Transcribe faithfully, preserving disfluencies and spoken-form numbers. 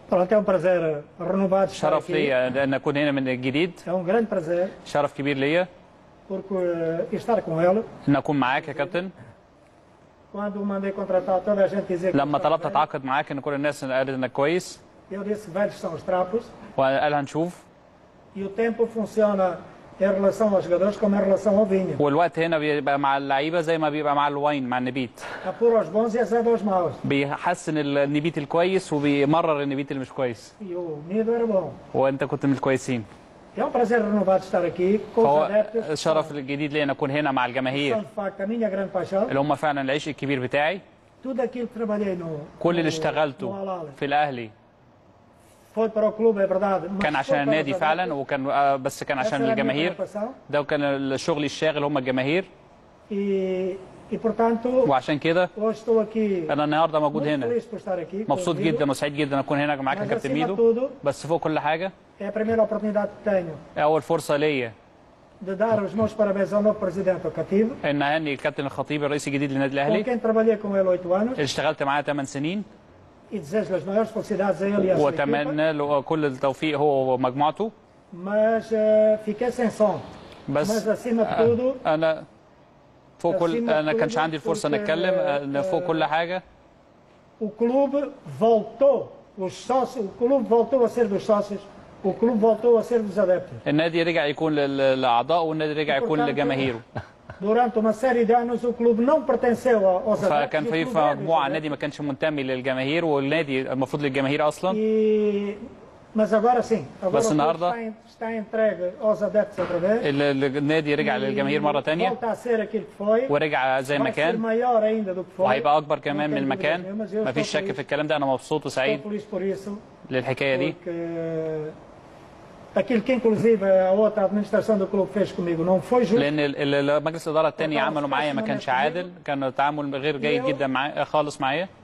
Pronto, é um prazer renovado estar شرف aqui. ليا ان اكون هنا من جديد. É um grande prazer شرف كبير ليا porque uh, estar com ele. ان اكون معاك يا كابتن. Quando mandei contratar, toda a gente dizia que لما eu طلبت estava اتعاقد معاك ان كل الناس قالت انك كويس bem. Eu disse velhos são os trapos وقال هنشوف. e o tempo funciona em relação aos jogadores como em relação ao vinho. والوقت هنا بيبقى مع اللعيبه زي ما بيبقى مع الواين مع النبيت. Apura os bons e azeda os maus. بيحسن النبيت الكويس وبيمرر النبيت اللي مش كويس. E o Nido era bom. وانت كنت من الكويسين. É um prazer renovado estar aqui com os فهو adeptos. الشرف الجديد لي ان اكون هنا مع São الجماهير de facto a minha grande paixão. اللي هم فعلا العشق الكبير بتاعي. Tudo aquilo que trabalhei no, كل اللي no, no اشتغلته Al-Ahly في الاهلي foi para o clube, é verdade. Mas كان foi عشان para النادي os فعلا adeptos. وكان آه، بس كان Essa عشان era a minha الجماهير. preocupação. ده كان الشغل الشاغل هم الجماهير. E, e portanto, وعشان كده hoje estou aqui انا النهارده موجود muito هنا feliz por estar aqui. مبسوط contigo. جدا وسعيد جدا ان اكون هنا معاك يا Mas كابتن acima de ميدو. tudo, بس فوق كل حاجه é a primeira oportunidade que tenho اول فرصه ليا de dar os meus parabéns ao novo presidente, ao Cativo, ان اهني الكابتن الخطيب الرئيس الجديد للنادي com الاهلي quem trabalhei com ele oito anos, اللي اشتغلت معاه ثمان سنين. e desejo-lhe as maiores felicidades a ele e à sua equipa. واتمنى له كل التوفيق هو ومجموعته. Mas eh, fiquei sem som. بس Mas acima de tudo, انا فوق كل انا كانش عندي الفرصه ان اتكلم أنا فوق كل حاجه. o clube voltou, os sócios, o clube voltou a ser dos sócios, o clube voltou a ser dos adeptos. النادي رجع يكون لل- للاعضاء والنادي رجع يكون لجماهيره. Durante uma série de anos o clube não pertenceu aos adeptos. فكان e o في clube في é dos مجموعه adeptos. النادي ما كانش منتمي للجماهير والنادي المفروض للجماهير اصلا. E... Mas agora sim, agora Mas o clube النهاردة- está, en- está entregue aos adeptos outra vez. ال- ال- النادي رجع للجماهير مره ثانيه volta a ser aquilo que foi. ورجع زي ما Vai ser كان maior ainda do que foi. وهيبقى اكبر كمان Não من tenho المكان. dúvidas nenhumas. Eu مفيش estou شك feliz- في الكلام ده. انا مبسوط Estou وسعيد feliz por isso, للحكايه دي. porque aquilo que inclusive a outra administração do clube fez comigo não foi justo. لان ال- ال- مجلس الاداره الثاني وطبعاً عملوا معايا ما كانش عادل. كان التعامل غير جيد جدا معايا خالص معايا.